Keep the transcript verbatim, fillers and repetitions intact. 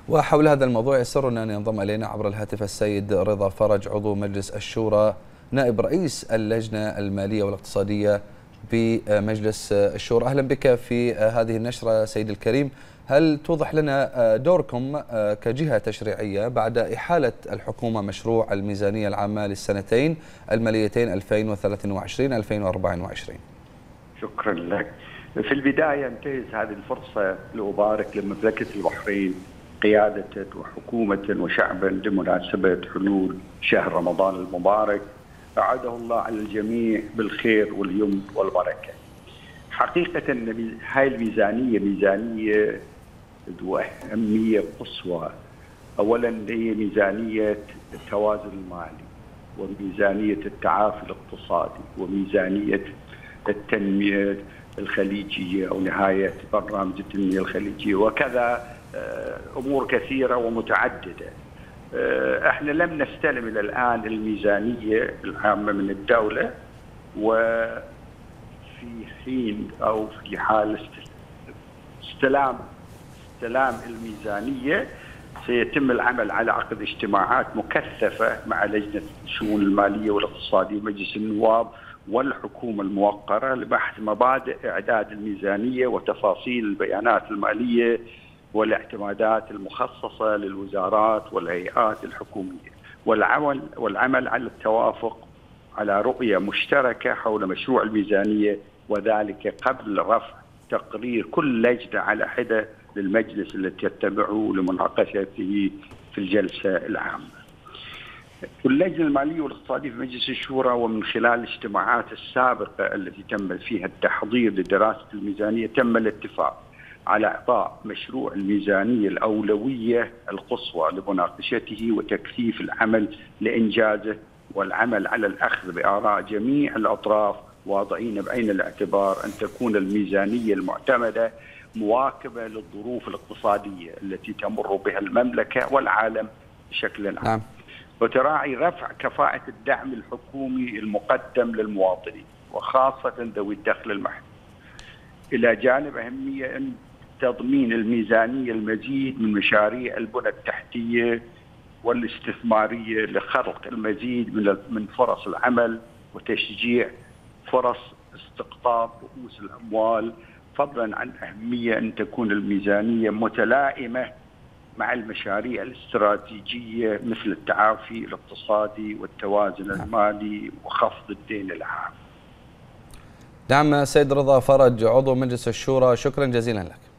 وحول هذا الموضوع يسرنا أن ينضم إلينا عبر الهاتف السيد رضا فرج، عضو مجلس الشورى، نائب رئيس اللجنة المالية والاقتصادية بمجلس الشورى. أهلا بك في هذه النشرة سيدي الكريم. هل توضح لنا دوركم كجهة تشريعية بعد إحالة الحكومة مشروع الميزانية العامة للسنتين الماليتين ألفين وثلاثة وعشرين ألفين وأربعة وعشرين؟ شكرا لك. في البداية انتهز هذه الفرصة لأبارك لمملكة البحرين قيادة وحكومة وشعبا بمناسبة حلول شهر رمضان المبارك، أعاده الله على الجميع بالخير واليمن والبركة. حقيقة هاي الميزانية ميزانية ذو أهمية قصوى. أولا هي ميزانية التوازن المالي، وميزانية التعافي الاقتصادي، وميزانية التنمية الخليجية أو نهاية برنامج التنمية الخليجية، وكذا أمور كثيرة ومتعددة. احنا لم نستلم إلى الآن الميزانية العامة من الدولة، وفي حين أو في حال استلام استلام الميزانية سيتم العمل على عقد اجتماعات مكثفة مع لجنة الشؤون المالية والاقتصادية مجلس النواب والحكومة الموقرة لبحث مبادئ إعداد الميزانية وتفاصيل البيانات المالية والاعتمادات المخصصة للوزارات والهيئات الحكومية، والعمل والعمل على التوافق على رؤية مشتركة حول مشروع الميزانية، وذلك قبل رفع تقرير كل لجنة على حدة للمجلس التي تتبعه لمناقشته في الجلسة العامة. اللجنة المالية والاقتصادية في مجلس الشورى، ومن خلال الاجتماعات السابقة التي تم فيها التحضير لدراسة الميزانية، تم الاتفاق على إعطاء مشروع الميزانية الأولوية القصوى لمناقشته وتكثيف العمل لإنجازه، والعمل على الأخذ بآراء جميع الأطراف، واضعين بعين الاعتبار أن تكون الميزانية المعتمدة مواكبة للظروف الاقتصادية التي تمر بها المملكة والعالم بشكل عام. نعم. وتراعي رفع كفاءة الدعم الحكومي المقدم للمواطنين وخاصة ذوي الدخل المحدود، إلى جانب أهمية أن تضمين الميزانية المزيد من مشاريع البنى التحتية والاستثمارية لخلق المزيد من من فرص العمل وتشجيع فرص استقطاب رؤوس الأموال، فضلا عن أهمية أن تكون الميزانية متلائمة مع المشاريع الاستراتيجية مثل التعافي الاقتصادي والتوازن المالي وخفض الدين العام. نعم سيد رضا فرج، عضو مجلس الشورى، شكرا جزيلا لك.